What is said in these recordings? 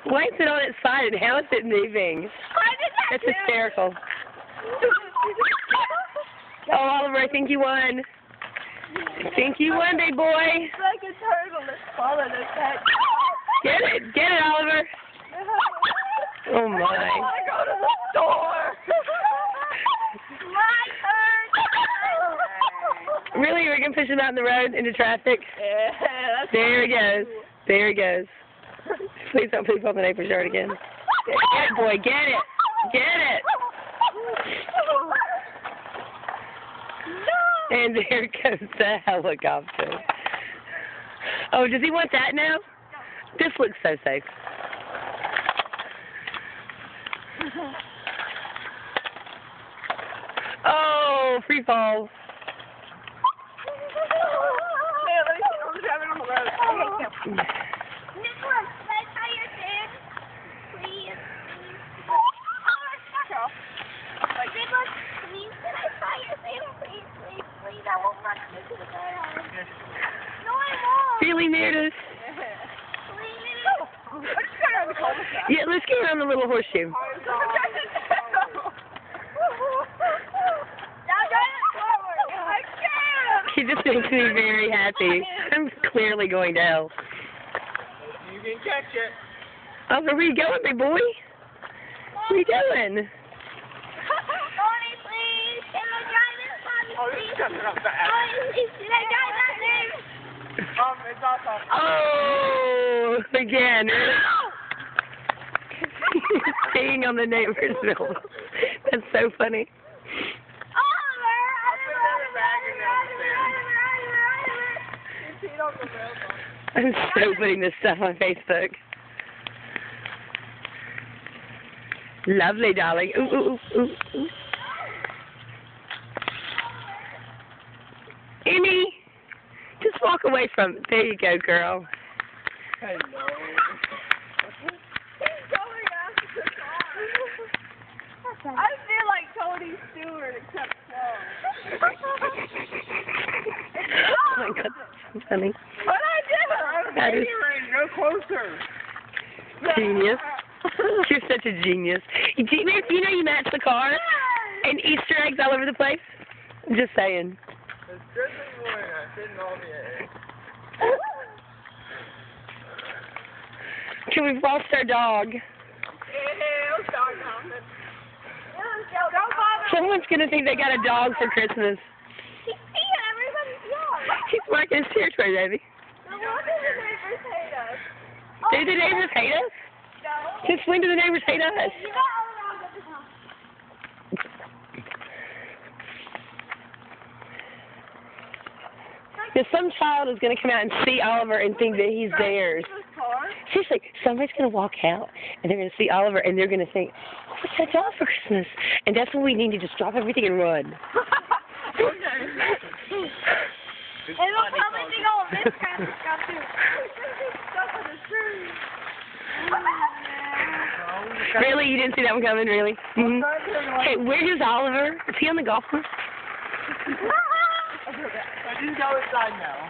Why is it on its side and how is it moving? That's hysterical. Oh, Oliver, I think you won. I think you won, big boy. It's like a turtle that's following us back. Get it, Oliver. Oh my. I go to the store. My turn. Really? We're going to push him out in the road into traffic? Yeah, that's There he goes. There he goes. Please don't poop on the neighbor's yard again. Get it, boy. Get it. Get it. No. And there goes the helicopter. Oh, does he want that now? This looks so safe. Oh, free fall. Hey, let me see. I'm driving on the road. Okay, Nicholas, can I try your food? Please. Nicholas, please, can I try your food? Please, please, please. I won't run into the bed. No, I won't. Really, Meredith? Please. I'm just going around the cul-de-sac. Yeah, let's get around the little horseshoe. He just makes me very happy. I'm clearly going to hell. You can catch it. Oh, where are you going, big boy? What are you doing? Mommy, please. Can I drive this? Mommy, Oh, this please. is coming up fast. Mommy, please. Can I drive that thing? It's awesome. Oh, again. He's peeing on the neighbor's milk. That's so funny. I'm so putting this stuff on Facebook. Lovely, darling. Ooh, ooh, ooh, ooh. Amy, just walk away from. There you go, girl. Hello. I feel like Tony Stewart except slow. Oh my God, that's so funny. What I did? That is Go closer. genius. You're such a genius. You know you match the car and Easter eggs all over the place? I'm just saying. It's Christmas morning. I didn't know the Can we lost our dog? Someone's going to think they got a dog for Christmas. He's peeing everybody's yard. He's marking his territory, baby. No wonder the neighbors hate us. Do the neighbors hate us? No. Since when do the neighbors hate us? You got all around at the house. Because some child is going to come out and see Oliver and think that he's theirs. Seriously, somebody's going to walk out and they're going to see Oliver and they're going to think, oh, what's that dog for Christmas? And that's when we need to just drop everything and run. And they'll probably think all of this kind of stuff too. Stuff on the tree. Really? You didn't see that one coming, really? Mm-hmm. Hey, where is Oliver? Is he on the golf course? I just go inside now.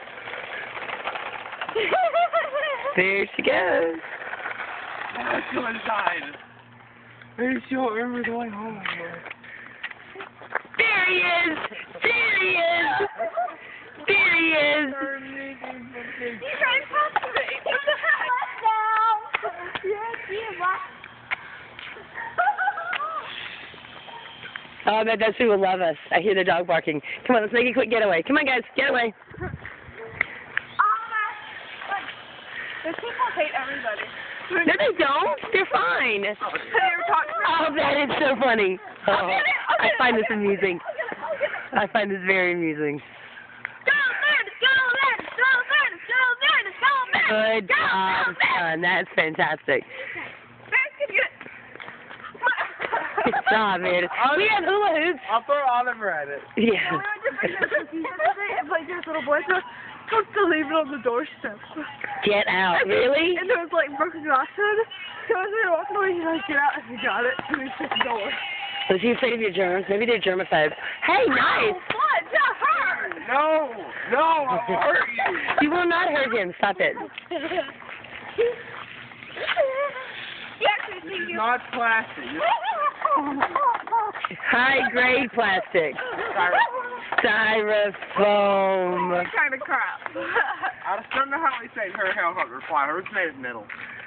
There she goes. Let's go inside. I just don't remember going home anymore. There he is! There he is! There he is! He's right across the way. Let's go. Oh, I bet that's who will love us. I hear the dog barking. Come on, let's make a quick getaway. Come on, guys, get away. The people hate everybody. No, they don't. They're fine. Oh, that is so funny. Oh, I find this amusing. I find this very amusing. Good job, son. That's fantastic. Good job, man. We have hula hoops. I'll throw Oliver at it. Yeah. Like this little boy supposed to leave it on the doorstep. Get out. Really? And there was like broken glass in it. So as we were walking away, he's like, get out, and he got it, and we shut the door. Was he afraid of your germs? Maybe they're germaphobes. Hey, nice. What? That hurt! No, I'll hurt you. You will not hurt him. Stop it. She actually This sees is you. not plastic. High-grade plastic. Styrofoam. What kind of crap? I just don't know how they say her helicopter fly. Hers made of metal.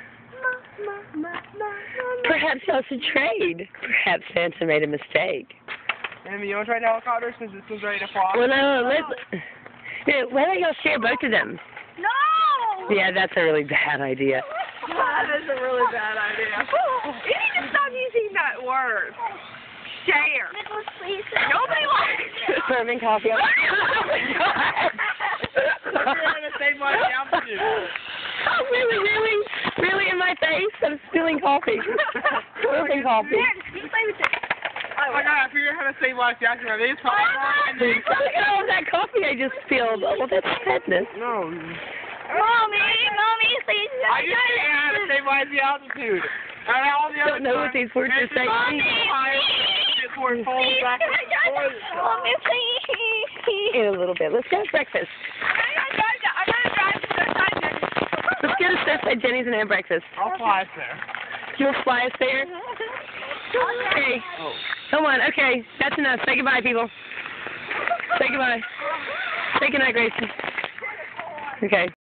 Perhaps y'all should trade. Perhaps Santa made a mistake. Amy, you want to try the helicopter since this one's ready to fly? Well, no, yeah, why don't y'all share both of them? No! Yeah, that's a really bad idea. That is a really bad idea. You need to stop using that word. Share. Nicholas, please. Nobody likes it. Serving coffee. Oh my God. Oh, really in my face? I'm spilling coffee. Spilling coffee. You play with it. Oh my God, I figured out how to save lives. Actually, they just probably Look at all that coffee I just spilled. Oh, well, that's sadness. No. Mommy, please. I just figured out how to save lives the altitude. And all the other Don't know what these words are saying. Before it falls back. Mommy, please. In a little bit. Let's go have breakfast. I'm gonna drive to the side. Let's go to Southside Jenny's and have breakfast. I'll fly us there. You'll fly us there? Okay. Oh. Come on. Okay. That's enough. Say goodbye, people. Say goodbye. Say goodnight, Grayson. Okay.